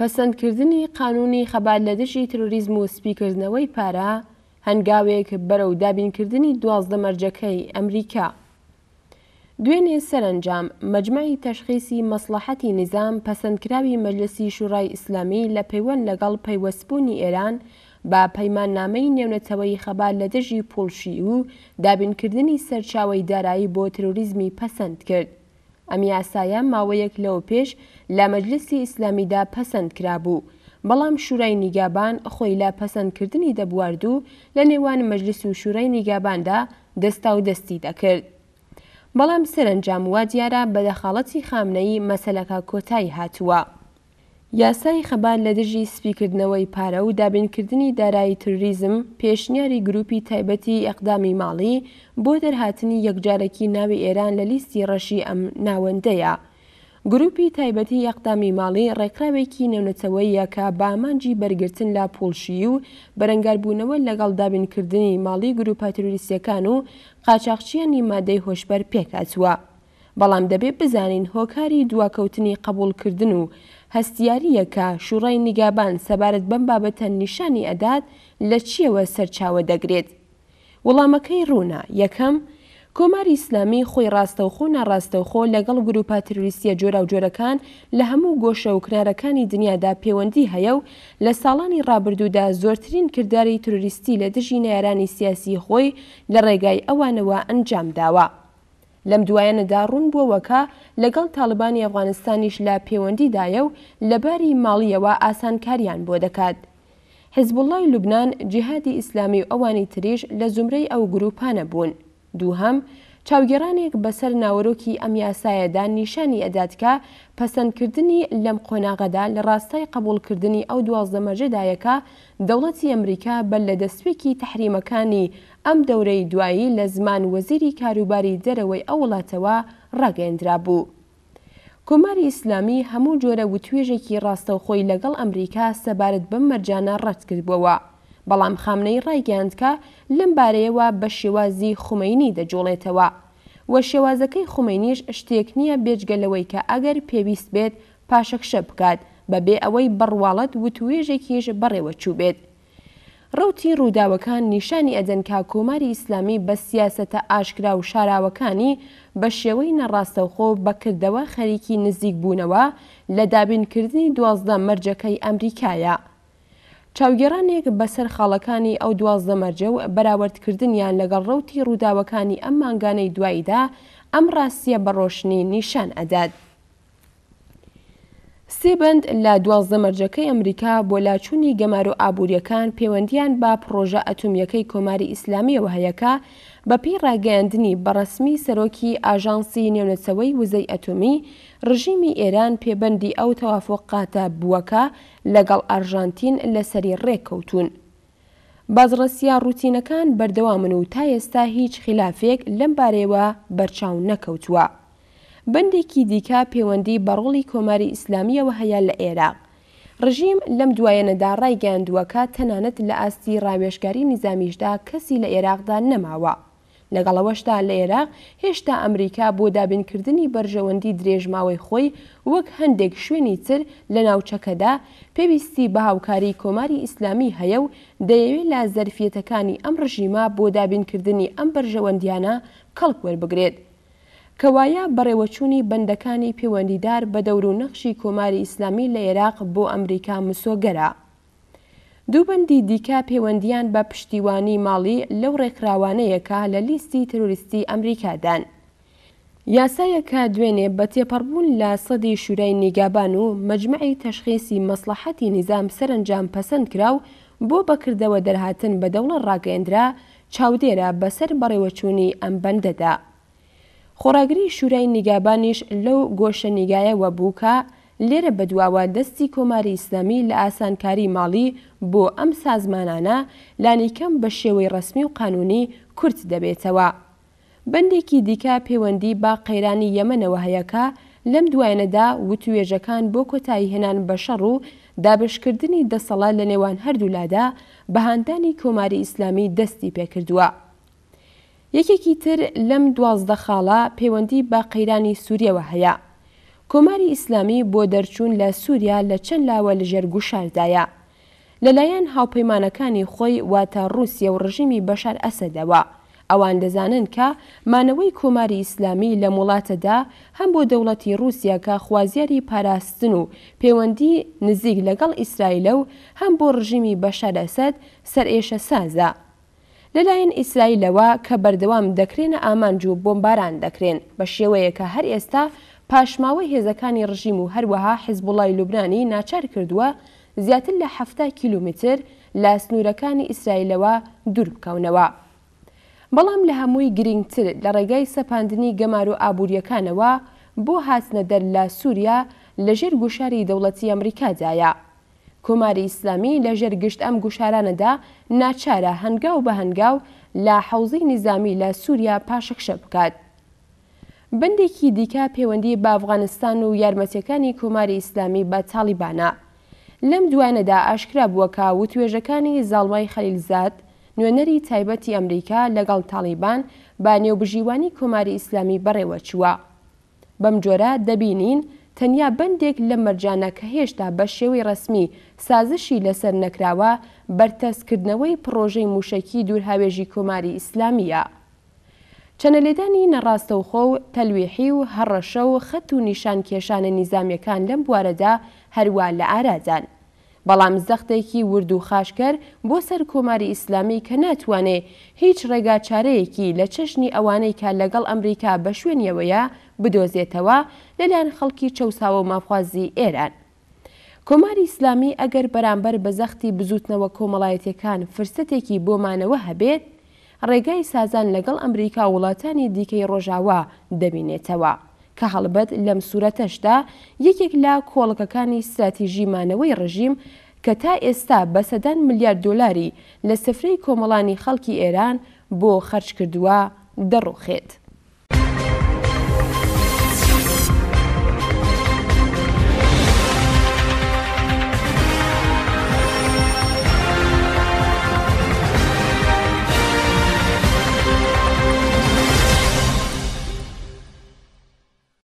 پەسەندکردنی قانونی خەبات لە دژی تروریزم و سپیکردنەوەی پارە هەنگاوێک بەرەو دابینکردنی 12 مەرجەکەی ئەمریکا. دوێنێ سەرنجام مەجمەعی تەشخیصی مەسلەحەتی نظام پەسەندکراوی مەجلسی شوڕای ئیسلامی لە پەیوەند لەگەڵ پەیوەستبوونی ئێران با پەیماننامەی نێونەتەوەی خەبات لە دژی پوڵشی و دابینکردنی سەرچاوەی دارایی بۆ تروریزمی پەسەند کرد. ئەم یاسایە ماوەیەک لەوە پێش لە مەجلسی ئیسلامیدا پەسەند کرابوو، بەڵام شورای نیگابان خۆی لە پەسەندکردنی دەبواردوو لە نێوان مەجلس و شورای نیگاباندا دەستا و دەستی دەکرد. بەڵام سەرنجام وا دیارە بە دەخاڵەتی خامنەیی مەسەلەکە کۆتایی هاتووە. یاسای خەبات لە دژی سپیکردنەوەی پارە و دابینکردنی دارایی تروریزم پێشنیاری گروپی تایبەتی ئەقدامی ماڵی بۆ دەرهاتنی یەکجارێکی ناوی ئێران لە لیستی ڕەشی ئەم ناوەندەیە. گروپی تایبەتی ئەقدامی ماڵی ڕێکراوێکی نێونەتەوەیە کە بە ئامانجی بەرگرتن لە پوڵشی و بەرەنگاربوونەوە لەگەڵ دابینکردنی ماڵی گروپە تروریستیەکان و قاچاقچیانی مادەی هۆشبەر پێکاتووە. بەڵام دەبێت بزانین هۆکاری دواکەوتنی قبولکردن و هەستیاریەکە شوڕای نیگابان سەبارەت بەم بابەتە نیشانی ئەدات لە چیەوە سەرچاوە دەگرێت. وەڵامەکەی ڕوونە. یەکەم، کۆماری ئیسلامی خۆی ڕاستەوخۆ ناڕاستەوخۆ لەگەڵ گروپە تروریستیە جۆرا و جۆرەکان لە هەموو گۆشە و کنارەکانی دنیادا پەیوەندی هەیە و لە ساڵانی ڕابردوودا زۆرترین کردداری تروریستی لە دژی نەیارانی سیاسی خۆی لە ڕێگای ئەوانەوە ئەنجام داوە. لەم دوایەنەدا ڕوون بووەوەکە لەگەڵ تاڵیبانی ئەفغانستانیش لە پەیوەندیدایە و لەباری ماڵیەوە ئاسانکاریان بۆ دەکات. حیزبوڵڵای لوبنان، جیهادی ئیسلامی و ئەوانی تریش لە زومرەی ئەو گروپانە بوون. دووهەم، چاوگێڕانێک بەسەر ناوەرۆکی ئەم یاسایەدا نیشانی ئەداتکە پەسەندکردنی لەم قۆناغەدا لە ڕاستای قبولکردنی ئەو 12 مەرجەدایەکە دەوڵەتی ئەمریکا بەر لە دەستپێکی تەحریمەکانی ئەم دەورەی دوایی لە زمان وەزیری کاروباری دەرەوەی ئەو وڵاتەوە ڕاگەیەندرا بوو. کۆماری ئیسلامی هەموو جۆرە وتوێژێکی ڕاستەوخۆی لەگەڵ ئەمریکا سەبارەت بەم مەرجانە ڕەت کردبووەوە، بەڵام خامنەی ڕایگەاندکە لەم بارەیەوە بە شێوازی خومەینی دەجۆڵێتەوە و شێوازەکەی خومەینیش شتێک نییە بێجگەلەوەی کە ئەگەر پێویست بێت پاشەکشە بکات بەبێ ئەوەی بڕواڵەت وتوێژێکیش بەڕێوە چوو بێت. ڕوتی ڕووداوەکان نیشانی ئەدەن کە کۆماری ئیسلامی بە سیاسەتە ئاشکرا و شاراوەکانی بە شێوەی نەڕاستەوخۆ بەکردەوە خەریکی نزیک بوونەوە لە دابینکردنی 12 مەرجەکەی ئەمریکایە. چاوگێڕانێک بەسەر خاڵەکانی ئەو 12 مەرجە و بەراوردکردنیان لەگەڵ ڕوتی ڕووداوەکانی ئەم مانگانەی دواییدا ئەم ڕاستیە بە ڕۆشنی نیشان ئەدات. سێ بەند لە 12 مەرجەکەی ئەمریکا بۆ لاچوونی گەمار و ئابوووریەکان پەیوەندیان با پڕۆژە ئەتۆمیەکەی کۆماری ئیسلامیەوە هەیەکە بەپێی ڕاگەیاندنی بەڕەسمی سەرۆکی ئاژانسی نێونەتەوەی وزەی ئەتۆمی ڕژیمی ئێران پێبەندی ئەو تەوافقاتە بووەکە لەگەڵ ئەرژانتین لەسەری ڕێککەوتون. بازڕەسیە ڕوتینەکان بەردەوامن و تا ئێستا هیچ خلافێک لەم بارەیەوە بەرچاو نەکەوتووە. بەندێکی دیکە پەیوەندی بەڕۆڵی کۆماری ئیسلامیەوە هەیە لە عێراق. ڕژیم لەم دوایەنەدا ڕایگەاندووەکە تەنانەت لە ئاستی ڕاوێژگاری نیزامیشدا کەسی لە عێراقدا نەماوە. لەگەڵەوەشدا لە عێراق هێشتا ئەمریکا بۆ دابینکردنی بەرژەوەندی درێژماوەی خۆی وەک هەندێک شوێنی تر لە ناوچەکەدا پێویستی بە هاوکاری کۆماری ئیسلامی هەیە و دەیەوێت لە زەرفیەتەکانی ئەم ڕژیمە بۆ دابینکردنی ئەم بەرژەوەندیانە کەڵک وەربگرێت. کەوایە بەڕێوەچوونی بەندەکانی پەیوەندیدار بە دەور و نەخشی کۆماری ئیسلامی لە عێراق بۆ ئەمریکا مسۆگەرە. دوو بەندی دیکە پەیوەندیان بە پشتیوانی ماڵی لەو ڕێکراوانەیەکە لە لیستی تروریستی ئەمریکادان. یاسایەکە دوێنێ بە تێپەڕبوون لە سەدی شورای نیگابان و مەجمەعی تەشخیصی مەسلەحەتی نیزام سەرنجام پەسەند کرا و بۆ بەکردەوە دەرهاتن بە دەوڵەت ڕاگەیەندرا چاودێرە بەسەر بەڕێوەچوونی ئەم بەندەدا. خۆراگری شورای نیگابانیش لەو گۆشە نیگایەوە بووکە لێرە بەدواوە دەستی کۆماری ئیسلامی لە ئاسانکاری ماڵی بۆ ئەم سازمانانە لانیکەم بە شێوەی ڕسمی و قانونی کورت دەبێتەوە. بەندێکی دیکە پەیوەندی با قەیرانی یەمەنەوە هەیەکە لەم دوایەنەدا وتوێژەکان بۆ کۆتایی هێنان بە شەڕ و دابشکردنی دەسەڵات لە نێوان هەردوولادا بەهاندانی کۆماری ئیسلامی دەستی پێکردووە. یەکێکی تر لەم 12 خاڵە پەیوەندی با قەیرانی سووریەوە هەیە. کۆماری ئیسلامی بۆ دەرچوون لە سووریا لە چەند لاوە لەژێر گوشاردایە لەلایەن هاوپەیمانەکانی خۆی واتە رووسیا و ڕژیمی بەشار ئەسەدەوە. ئەوان دەزانن کە مانەوەی کۆماری ئیسلامی لە وڵاتەدا هەم بۆ دەوڵەتی رووسیا کە خوازیاری پاراستن و پەیوەندی نزیک لەگەڵ ئیسرائیلە و هەم بۆ ڕژیمی بەشار ئەسەد سەرئێشە سازە. لەلایەن ئیسرائیلەوە کە بەردەوام دەکرێنە ئامانج و بۆمباران دەکرێن بە شێوەیە کە هەر ئێستا پاشماوەی هێزەکانی ڕژیم و هەروەها حیزبوڵای لوبنانی ناچار کردووە زیاتر لە 70 کیلومتر لە سنوورەکانی ئیسرائیلەوە دوور بکەونەوە. بەڵام لە هەمووی گرنگتر لە ڕێگای سەپاندنی گەمار و ئابوووریەکانەوە بۆ هاتنە دەر لە سووریا لەژێر گوشاری دەوڵەتی ئەمریکادایە. کۆماری ئیسلامی لەژێر گشت ئەم گوشارانەدا ناچارە هەنگاو بە هەنگاو لە حەوزەی نظامی لە سووریا پاشەکشە بکات. بەندێکی دیکە پەیوەندی بە ئەفغانستان و یارمەتیەکانی کۆماری ئیسلامی بە تالیبانە. لەم دوانەدا ئاشکرا بووە کە وتوێژەکانی زاڵمای خەلیلزاد نوێنەری تایبەتی ئەمریکا لەگەڵ تالیبان با نێوبژیوانی کۆماری ئیسلامی بەڕێوە چووە. بەم جۆرە دەبینین تەنیا بەندێک لە مەرجانە کە هێشتا بە شێوەی ڕسمی سازشی لەسەر نەکراوە بەرتەسکردنەوەی پرۆژەی موشەکی دوورهاوێژی کۆماری ئیسلامیە. چەنەلێدانی نەڕاستەوخۆ و تەلویحی و هەڕەشە و خەت و نیشان کێشانە نیزامیەکان لەم بوارەدا هەروە لە ئارادان. بەڵام زەختێکی ورد و خاشکەر بۆ سەر کۆماری ئیسلامی کە ناتوانێ هیچ ڕێگا چارەیەکی لە چەشنی ئەوانەی کە لەگەڵ ئەمریکا بە شوێنیەوەیە بدۆزێتەوە لەلایەن خەڵکی چەوساوە و مافوازی ئێران. کۆماری ئیسلامی ئەگەر بەرامبەر بە زەختی بزوتنەوە کۆمەڵایەتیەکان فرسەتێکی بۆمانەوە هەبێت، ڕێگای سازان لەگەڵ ئەمریکا وڵاتانی دیکەی ڕۆژاوا دەبینێتەوە کە هەڵبەت لەم سوورەتەشدا یەکێک لە کۆڵەکەکانی استراتیژیمانەوەی ڕژیم کە تا ئێستا بە سەدان ملیارد دۆلاری لە سفرەی کۆمەڵانی خەڵکی ئێران بۆ خەرج کردووە دەڕوخێت.